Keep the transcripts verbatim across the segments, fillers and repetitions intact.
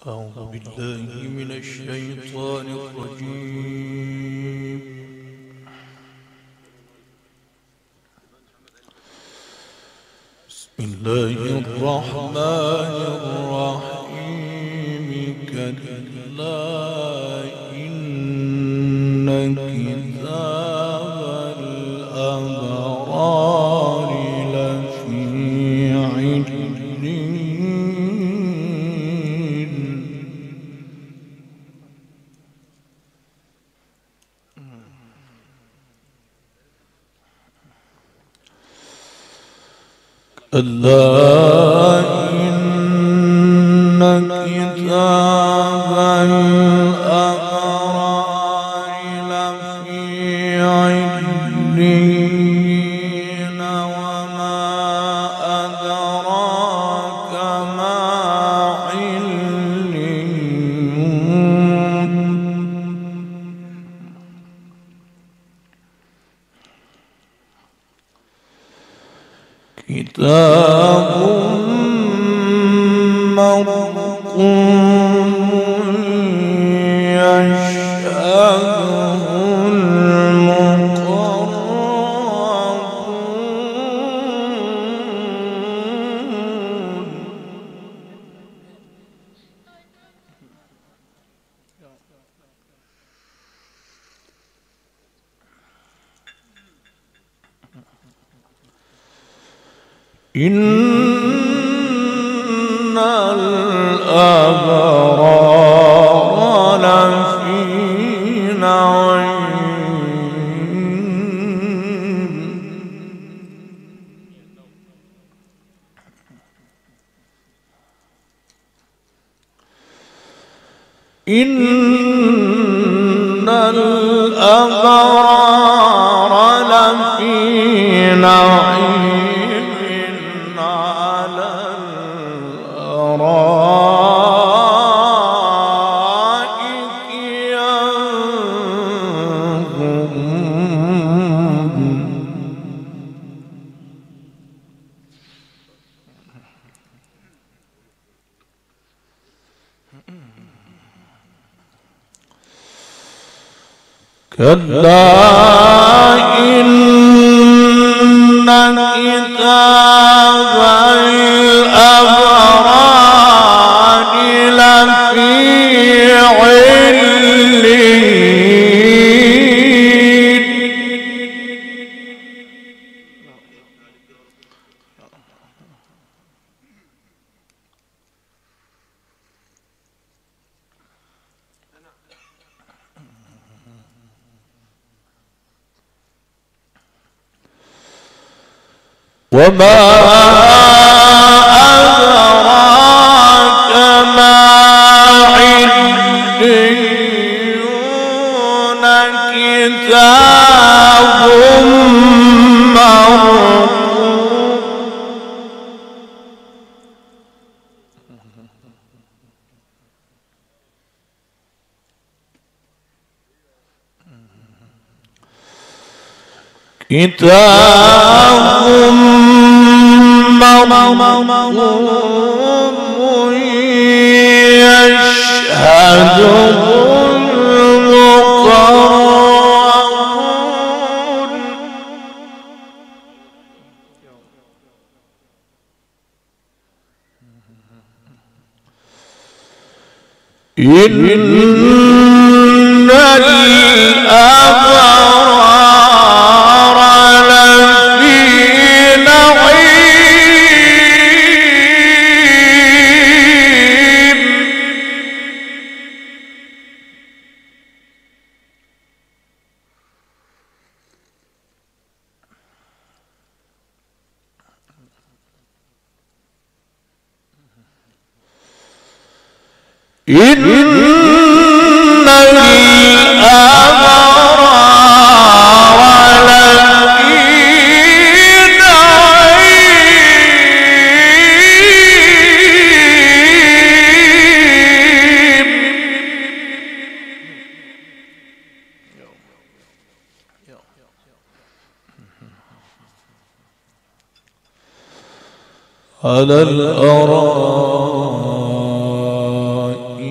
أعوذ بالله من الشيطان الرجيم. بسم الله الرحمن الرحيم. كلا إن كتاب الأبرار لفي عليين. كلا إن كتاب الأبرار لفي عليين. وما أدراك ما عليون. كتاب مرقوم يشهده المقربون. إن الأبرار لفي نعيم. إن الأبرار لفي نعيم على الأرائك ينظرون. كلا إن كتاب الأبرار لفي عليين. وما أدراك ما عليون. كتاب مرقوم كتاب مرقوم يشهده المقربون. إن الأبرار لفي نعيم. إن الأبرار لفي نعيم. على الأرائك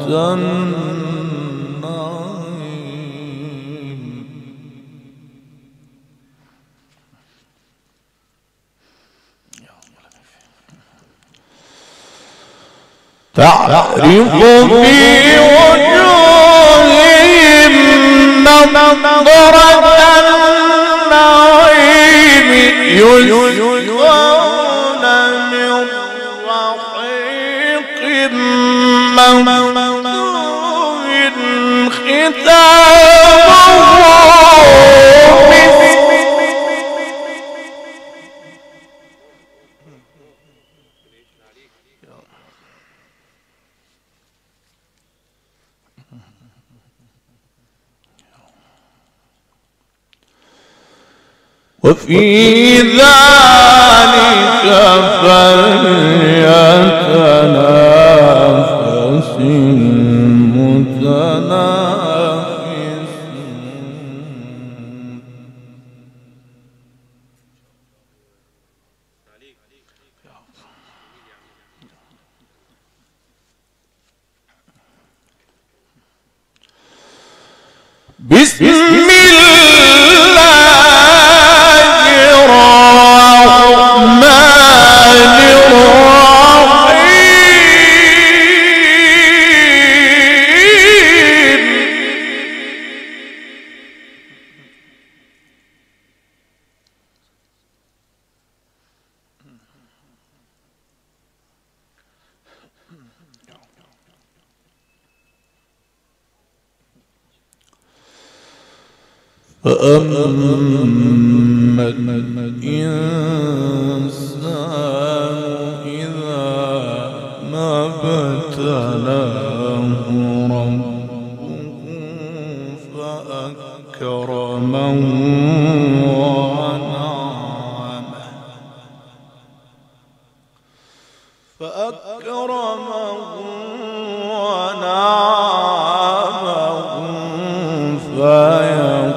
تعرف في وجوههم نضرة النعيم يسقون من رحيق ممدود ختامه مسك وفي ذلك فليتنافس المتنافسون. بسم فأما الإنسان إذا ما ابتلاه ربه فأكرمه ونعمه فأكرمه ونعمه فيقول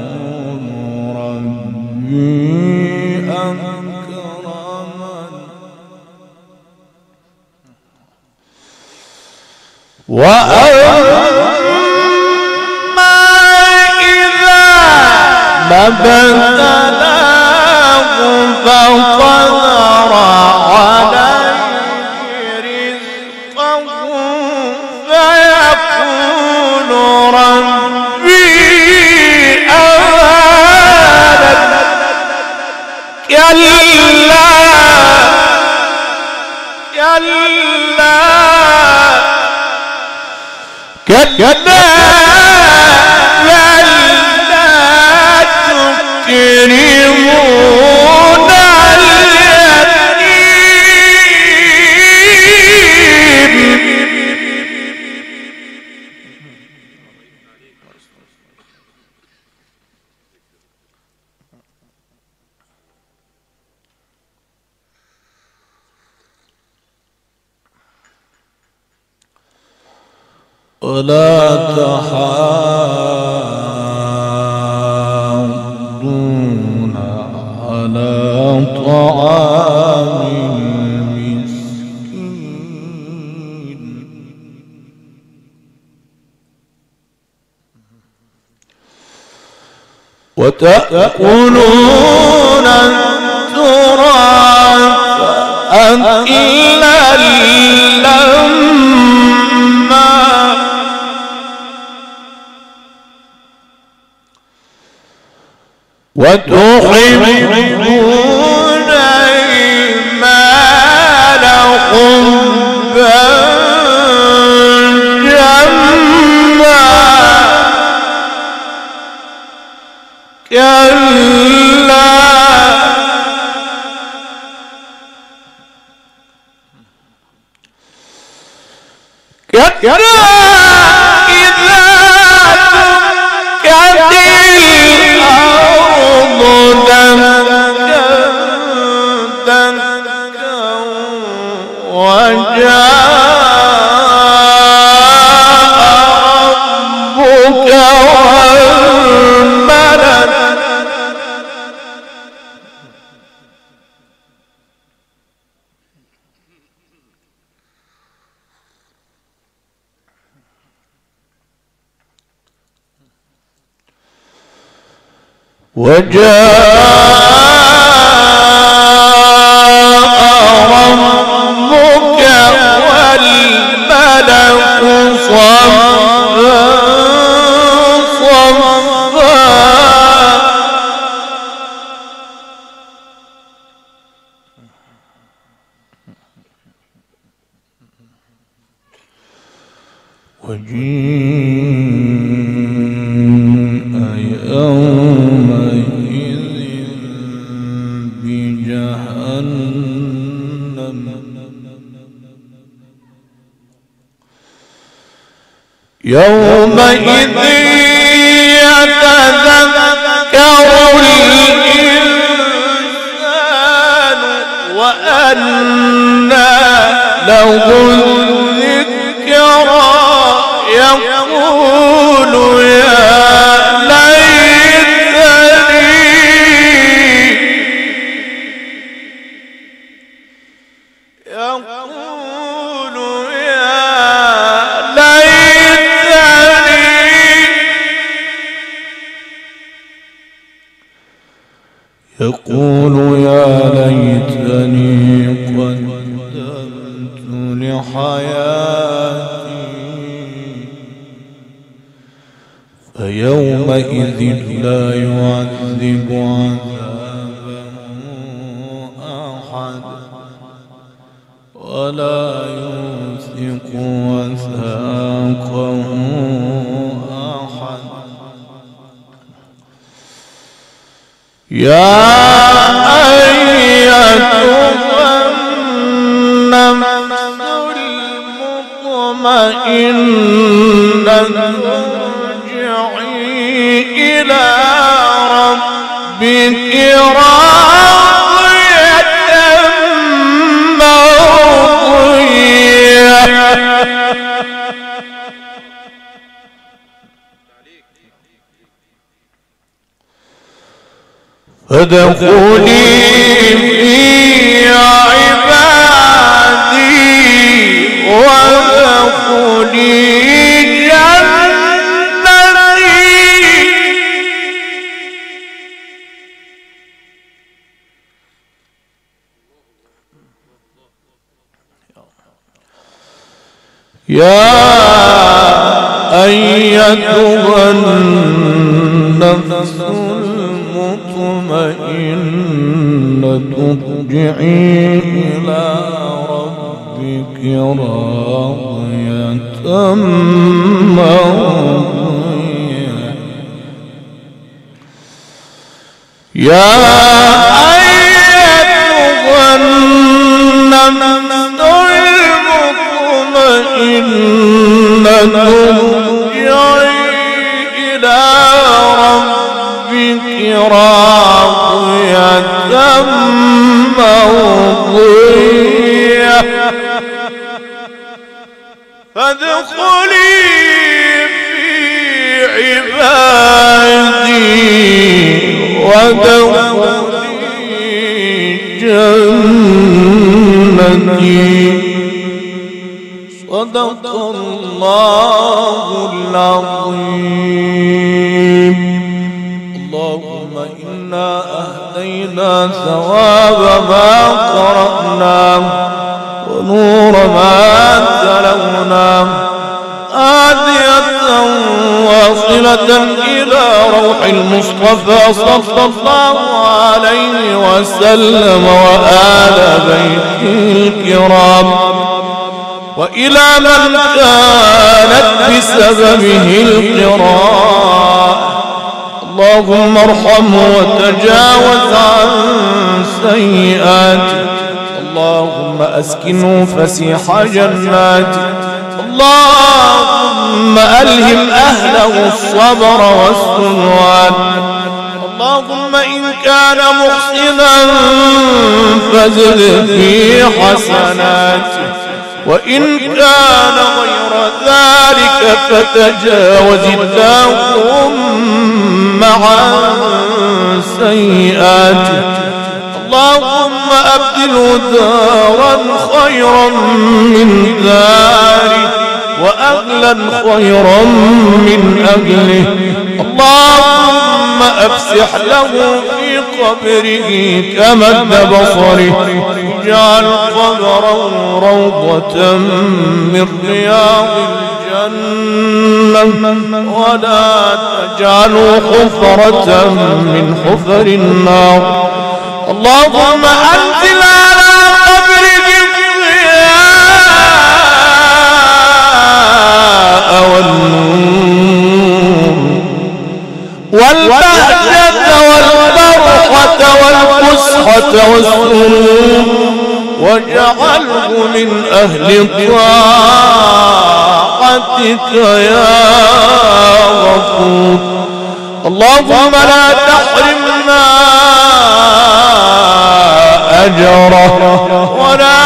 وأما إذا ما ابتلاه فقدر عليه رزقه فيقول ربي أهانن كلا كلا كلا بل لا تكرمون اليتيم ولا تحاضون على طعام المسكين وتأكلون التراث أكلا لما وتحبون المال حبا جما كلا كلا إذا دكت الأرض دكا دكا وجاء ربك والملك وجاء ربك والملك صفا صفا وجيء يومئذ بجهنم يومئذ يتذكر الإنسان وأنى له الذكرى يقول يا ليتني يقول يا ليتني يقول يا ليتني قدمت لحياتي فيومئذ لا يعذب عذابه أحد ولا يوثق وثاقه أحد يا أيتها النفس المطمئنة إلى ربك راضية مرضية فادخلي في عبادي وادخلي يا أيتها النفس المطمئنة ارجعي إلى ربك راضية مرضية يا أيتها النفس المطمئنة ارجعي إلى ربك راضية مرضية فادخلي في عبادي وادخلي جنتي صدق الله العظيم. اللهم إنا أهدينا ثواب ما قرأناه ونور ما تلوناه هادية واصلة إلى روح المصطفى صلى الله عليه وسلم وآل بيته الكرام وإلى من كانت بسببه القراء. اللهم ارحمه وتجاوز عن سيئاته. اللهم أسكنه فسيح جناتك. اللهم ألهم أهله الصبر والسلوان. اللهم إن كان محسنا فزد في حسناته وإن كان غير ذلك فتجاوز اللهم عن سيئاته. اللهم أبدله دارا خيرا من داره وأهلا خيرا من أهله. اللهم أفسح له في قبره كمد بصره اجعل قبره روضة من رياض الجنة ولا تجعلوا حفرة من حفر النار. اللهم أنزل على قبره الضياء والنور والبهجة والفرحة والفسحة والسرور واجعله من أهل طاعتك يا غفور. اللهم لا تحرمنا أجره ولا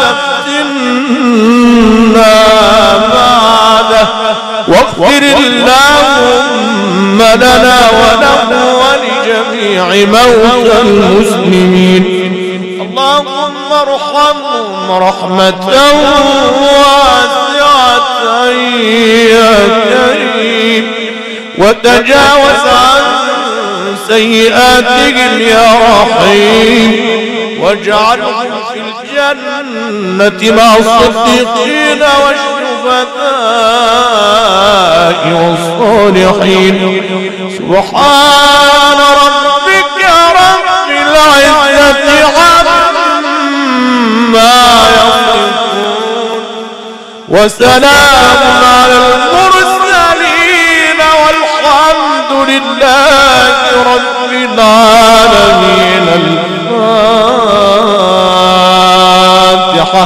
تفتنا بعده واغفر اللهم لنا وله ولجميع موتى المسلمين. اللهم ارحمهم رحمة واسعة يا كريم وتجاوز عن سيئاتهم يا رحيم واجعلهم في الجنة مع الصديقين والشهداء والصالحين. سبحان ربك رب العزة عما يصفون وسلام على المرسلين والحمد لله رب العالمين. الفاتحة.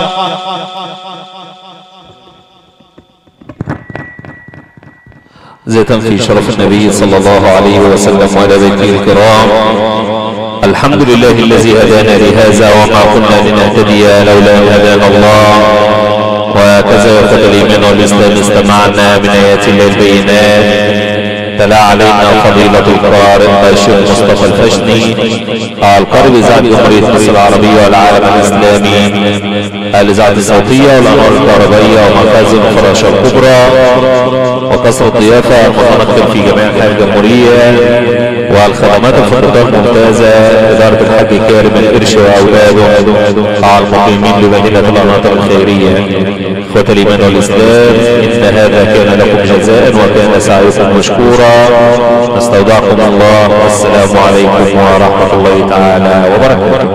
زيتا في شرف النبي صلى الله عليه وسلم وعلى بيته الكرام. الحمد لله الذي هدانا لهذا وما كنا لنهتدي لولا ان هدانا الله. وهكذا يا اخوة الايمان والاسلام استمعنا من ايات الله البينات. تلا علينا فضيلة القارئ الشيخ مصطفى الفشني القارئ بإذاعة جمهورية مصر العربية والعالم الإسلامي الإذاعة الصوتية والأنوار الكهربائية ومخازن الفراشة الكبرى وقصر الضيافة المتنقل في جميع أنحاء الجمهورية والخدمات الفقدان الممتازة إدارة الحاج كارم القرش وأولاده على المقيمين لمدينة الأناطق الخيرية. إخوة الإيمان والإسلام إن هذا كان لكم جزاء وكان سعيكم مشكورا. نستودعكم الله والسلام عليكم ورحمة الله تعالى وبركاته.